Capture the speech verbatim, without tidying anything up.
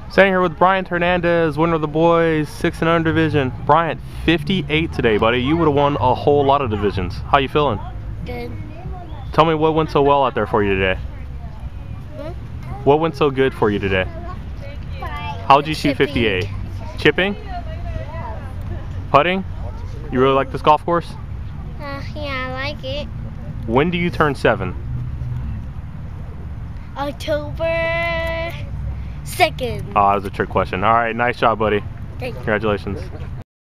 Standing here with Bryant Hernandez, winner of the boys six and under division. Bryant, fifty-eight today, buddy. You would have won a whole lot of divisions. How you feeling? Good. Tell me what went so well out there for you today. Hmm? What went so good for you today? How'd you shoot fifty-eight? Chipping? Putting? You really like this golf course? Uh, yeah, I like it. When do you turn seven? October second. Ah, that was a trick question. All right, nice job, buddy. Thank you. Congratulations.